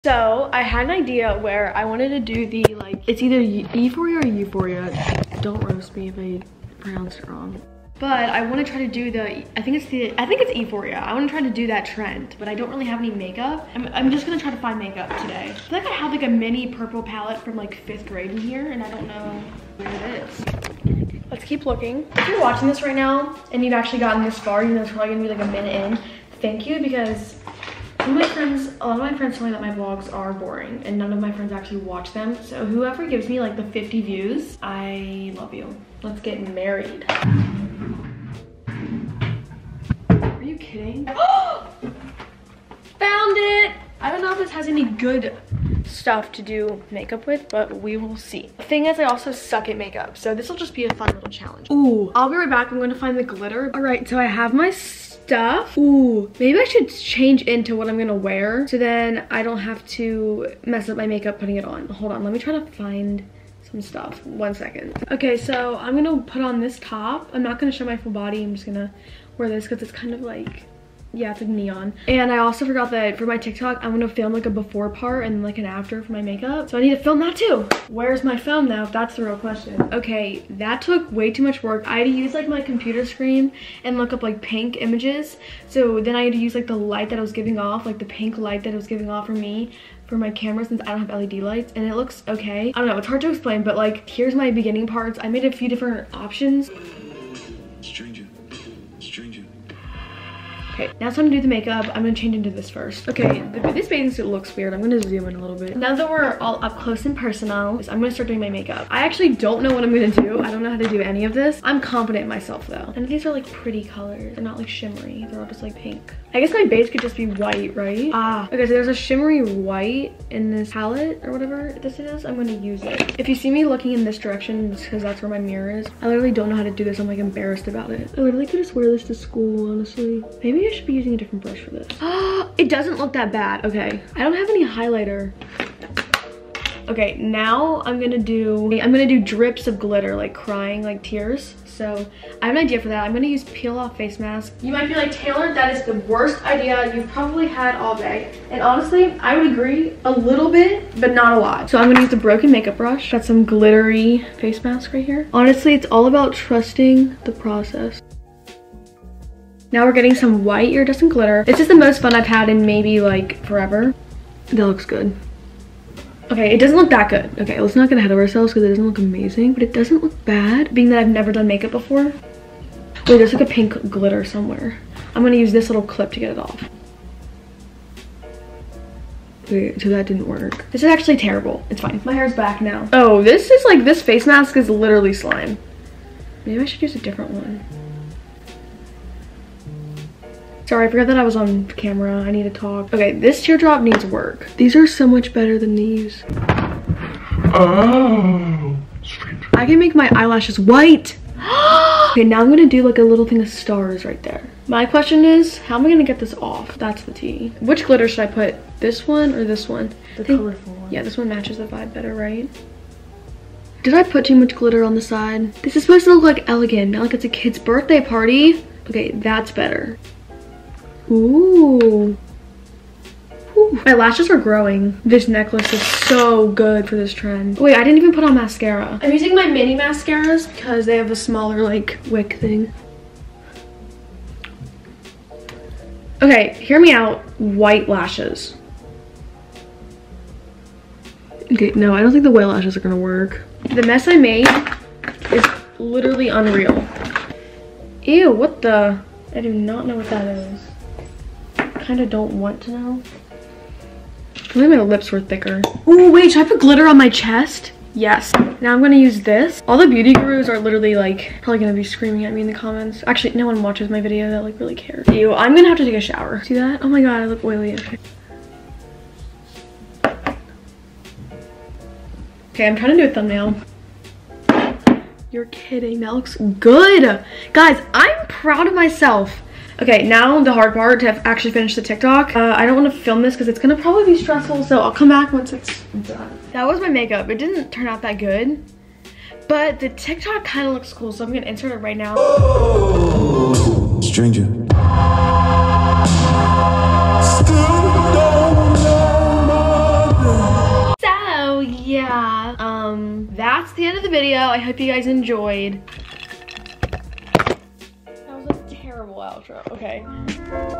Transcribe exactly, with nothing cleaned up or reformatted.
So I had an idea where I wanted to do the, like, it's either euphoria or euphoria. Don't roast me if I pronounced it wrong. But I want to try to do the, I think it's the, I think it's euphoria. I want to try to do that trend, but I don't really have any makeup. I'm, I'm just going to try to find makeup today. I feel like I have like a mini purple palette from like fifth grade in here, and I don't know where it is. Let's keep looking. If you're watching this right now and you've actually gotten this far, you know it's probably going to be like a minute in. Thank you, because some of my friends, a lot of my friends tell me that my vlogs are boring and none of my friends actually watch them. So whoever gives me like the fifty views, I love you. Let's get married. Are you kidding? Found it! I don't know if this has any good stuff to do makeup with, but we will see. The thing is, I also suck at makeup, so this will just be a fun little challenge. Ooh, I'll be right back. I'm going to find the glitter. All right, so I have my stuff. Ooh, maybe I should change into what I'm gonna wear so then I don't have to mess up my makeup putting it on. Hold on, let me try to find some stuff. One second. Okay, so I'm gonna put on this top. I'm not gonna show my full body. I'm just gonna wear this because it's kind of like, yeah, it's like neon. And I also forgot that for my TikTok, I'm gonna film like a before part and like an after for my makeup. So I need to film that too. Where's my phone now, if that's the real question? Okay, that took way too much work. I had to use like my computer screen and look up like pink images. So then I had to use like the light that I was giving off, like the pink light that it was giving off for me, for my camera, since I don't have L E D lights, and it looks okay. I don't know, it's hard to explain, but like here's my beginning parts. I made a few different options. Stranger. Stranger. Okay, now it's time to do the makeup. I'm gonna change into this first. Okay, the, this bathing suit looks weird. I'm gonna zoom in a little bit. Now that we're all up close and personal, I'm gonna start doing my makeup. I actually don't know what I'm gonna do. I don't know how to do any of this. I'm confident in myself though. And these are like pretty colors. They're not like shimmery. They're all just like pink. I guess my base could just be white, right? Ah, okay, so there's a shimmery white in this palette or whatever this is. I'm gonna use it. If you see me looking in this direction, it's because that's where my mirror is. I literally don't know how to do this. I'm like embarrassed about it. I literally could just wear this to school, honestly. Maybe I should be using a different brush for this. It doesn't look that bad. Okay, I don't have any highlighter. Okay, now I'm gonna do, I'm gonna do drips of glitter, like crying, like tears. So I have an idea for that. I'm gonna use peel off face mask. You might be like, Taylor, that is the worst idea you've probably had all day. And honestly, I would agree a little bit, but not a lot. So I'm gonna use the broken makeup brush. Got some glittery face mask right here. Honestly, it's all about trusting the process. Now we're getting some white iridescent glitter. This is the most fun I've had in maybe like forever. That looks good. Okay, it doesn't look that good. Okay, let's not get ahead of ourselves because it doesn't look amazing, but it doesn't look bad, being that I've never done makeup before. Wait, there's like a pink glitter somewhere. I'm gonna use this little clip to get it off. Wait, so that didn't work. This is actually terrible. It's fine. My hair's back now. Oh, this is like, this face mask is literally slime. Maybe I should use a different one. Sorry, I forgot that I was on camera. I need to talk. Okay, this teardrop needs work. These are so much better than these. Oh, strange. I can make my eyelashes white. Okay, now I'm gonna do like a little thing of stars right there. My question is, how am I gonna get this off? That's the tea. Which glitter should I put? This one or this one? The colorful one. Yeah, this one matches the vibe better, right? Did I put too much glitter on the side? This is supposed to look like elegant, not like it's a kid's birthday party. Okay, that's better. Ooh. Ooh. My lashes are growing. This necklace is so good for this trend. Wait, I didn't even put on mascara. I'm using my mini mascaras because they have a smaller like wick thing. Okay, hear me out. White lashes. Okay, no, I don't think the white lashes are gonna work. The mess I made is literally unreal. Ew, what the? I do not know what that is. Kind of don't want to know. I think my lips were thicker. Oh wait, should I put glitter on my chest? Yes. Now I'm gonna use this. All the beauty gurus are literally like probably gonna be screaming at me in the comments. Actually, no one watches my video that like really cares. Ew, I'm gonna have to take a shower. See that? Oh my god, I look oily. Okay. Okay, I'm trying to do a thumbnail. You're kidding, that looks good. Guys, I'm proud of myself. Okay, now the hard part to have actually finish the TikTok. Uh, I don't want to film this because it's gonna probably be stressful, so I'll come back once it's done. That was my makeup. It didn't turn out that good, but the TikTok kind of looks cool, so I'm gonna insert it right now. Stranger. Still don't know yeah, um, that's the end of the video. I hope you guys enjoyed. That was a terrible outro. Okay.